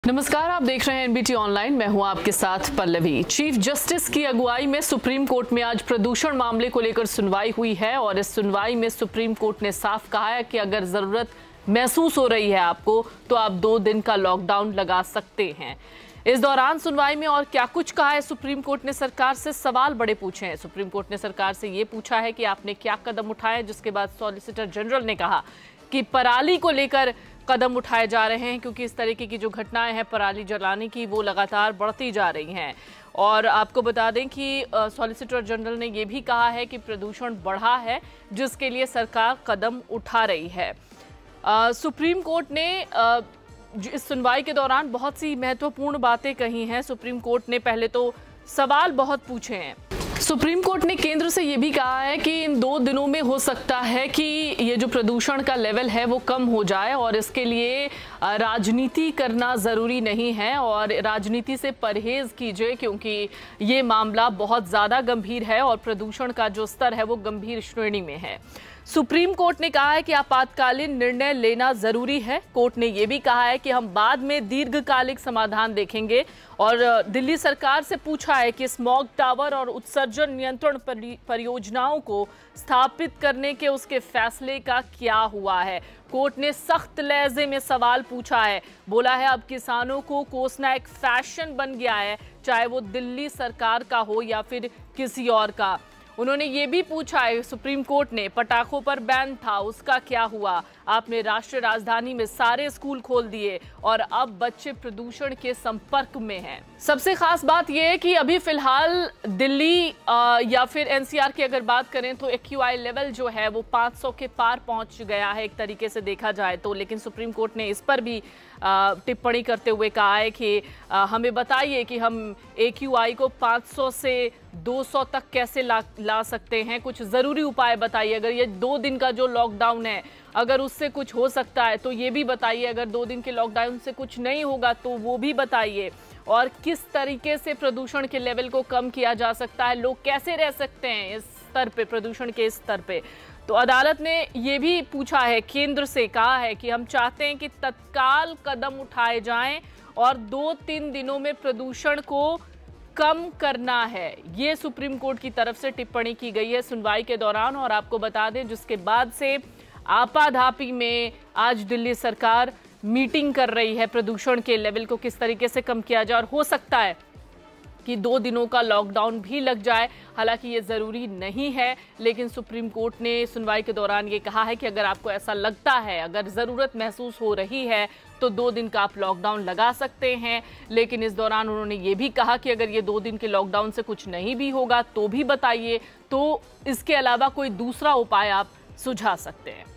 नमस्कार, आप देख रहे हैं एनबीटी ऑनलाइन। मैं हूं आपके साथ पल्लवी। चीफ जस्टिस की अगुवाई में सुप्रीम कोर्ट में आज प्रदूषण मामले को लेकर सुनवाई हुई है और इस सुनवाई में सुप्रीम कोर्ट ने साफ कहा है कि अगर जरूरत महसूस हो रही है आपको तो आप 2 दिन का लॉकडाउन लगा सकते हैं। इस दौरान सुनवाई में और क्या कुछ कहा है सुप्रीम कोर्ट ने, सरकार से सवाल बड़े पूछे हैं। सुप्रीम कोर्ट ने सरकार से ये पूछा है कि आपने क्या कदम उठाए, जिसके बाद सॉलिसिटर जनरल ने कहा कि पराली को लेकर कदम उठाए जा रहे हैं क्योंकि इस तरीके की जो घटनाएं हैं पराली जलाने की वो लगातार बढ़ती जा रही हैं। और आपको बता दें कि सॉलिसिटर जनरल ने ये भी कहा है कि प्रदूषण बढ़ा है जिसके लिए सरकार कदम उठा रही है। सुप्रीम कोर्ट ने इस सुनवाई के दौरान बहुत सी महत्वपूर्ण बातें कही हैं। सुप्रीम कोर्ट ने पहले तो सवाल बहुत पूछे हैं। सुप्रीम कोर्ट ने केंद्र से ये भी कहा है कि इन 2 दिनों में हो सकता है कि ये जो प्रदूषण का लेवल है वो कम हो जाए और इसके लिए राजनीति करना ज़रूरी नहीं है और राजनीति से परहेज़ कीजिए क्योंकि ये मामला बहुत ज़्यादा गंभीर है और प्रदूषण का जो स्तर है वो गंभीर श्रेणी में है। सुप्रीम कोर्ट ने कहा है कि आपातकालीन निर्णय लेना जरूरी है। कोर्ट ने यह भी कहा है कि हम बाद में दीर्घकालिक समाधान देखेंगे और दिल्ली सरकार से पूछा है कि स्मॉग टावर और उत्सर्जन नियंत्रण परियोजनाओं को स्थापित करने के उसके फैसले का क्या हुआ है। कोर्ट ने सख्त लहजे में सवाल पूछा है, बोला है अब किसानों को कोसना एक फैशन बन गया है, चाहे वो दिल्ली सरकार का हो या फिर किसी और का। उन्होंने ये भी पूछा है सुप्रीम कोर्ट ने, पटाखों पर बैन था उसका क्या हुआ, आपने राष्ट्रीय राजधानी में सारे स्कूल खोल दिए और अब बच्चे प्रदूषण के संपर्क में हैं। सबसे खास बात यह है कि अभी फिलहाल दिल्ली या फिर एनसीआर की अगर बात करें तो एक्यूआई लेवल जो है वो 500 के पार पहुंच गया है एक तरीके से देखा जाए तो। लेकिन सुप्रीम कोर्ट ने इस पर भी टिप्पणी करते हुए कहा है कि हमें बताइए कि हम एक्यूआई को 500 से 200 तक कैसे ला सकते हैं, कुछ ज़रूरी उपाय बताइए। अगर ये 2 दिन का जो लॉकडाउन है अगर उससे कुछ हो सकता है तो ये भी बताइए, अगर 2 दिन के लॉकडाउन से कुछ नहीं होगा तो वो भी बताइए, और किस तरीके से प्रदूषण के लेवल को कम किया जा सकता है, लोग कैसे रह सकते हैं इस स्तर पे, प्रदूषण के इस स्तर पे। तो अदालत ने ये भी पूछा है, केंद्र से कहा है कि हम चाहते हैं कि तत्काल कदम उठाए जाएं और 2-3 दिनों में प्रदूषण को कम करना है। ये सुप्रीम कोर्ट की तरफ से टिप्पणी की गई है सुनवाई के दौरान। और आपको बता दें जिसके बाद से आपाधापी में आज दिल्ली सरकार मीटिंग कर रही है प्रदूषण के लेवल को किस तरीके से कम किया जाए, और हो सकता है कि 2 दिनों का लॉकडाउन भी लग जाए। हालांकि ये ज़रूरी नहीं है, लेकिन सुप्रीम कोर्ट ने सुनवाई के दौरान ये कहा है कि अगर आपको ऐसा लगता है, अगर ज़रूरत महसूस हो रही है तो 2 दिन का आप लॉकडाउन लगा सकते हैं। लेकिन इस दौरान उन्होंने ये भी कहा कि अगर ये 2 दिन के लॉकडाउन से कुछ नहीं भी होगा तो भी बताइए, तो इसके अलावा कोई दूसरा उपाय आप सुझा सकते हैं।